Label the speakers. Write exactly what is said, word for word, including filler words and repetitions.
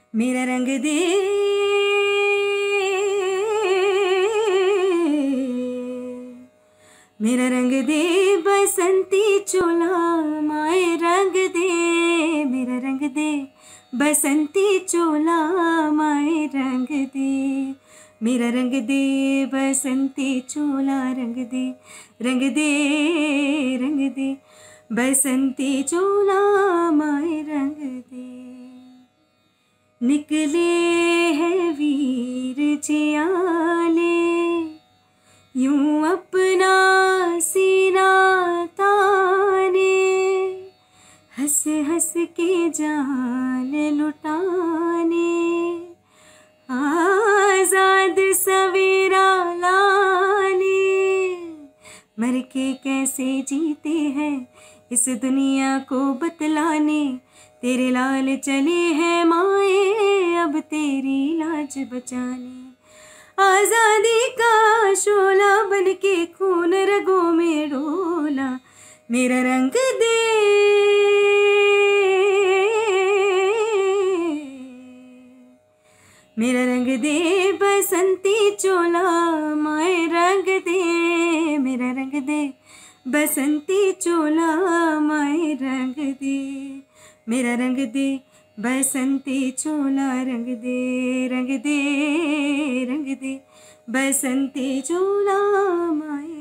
Speaker 1: मेरा रंग दे मेरा रंग दे बसंती चोला माए रंग दे मेरा रंग दे बसंती चोला माए रंग दे मेरा रंग दे बसंती चोला रंग दे रंग दे रंग दे बसंती चोला माए रंग दे। निकले हैं वीर जियाले यूं अपना सीना ताने हंस हंस के जान लुटाने आजाद सवेरा लाने मर के कैसे जीते हैं इस दुनिया को बतलाने तेरे लाल चले हैं माए अब तेरी लाज बचाने आजादी का शोला बन के खून रगों में डोला मेरा रंग दे मेरा रंग दे बसंती चोला माए रंग दे मेरा रंग दे बसंती चोला माए रंग दे मेरा रंग दे बसंती चोला रंग दे रंग दे रंग दे बसंती चोला माए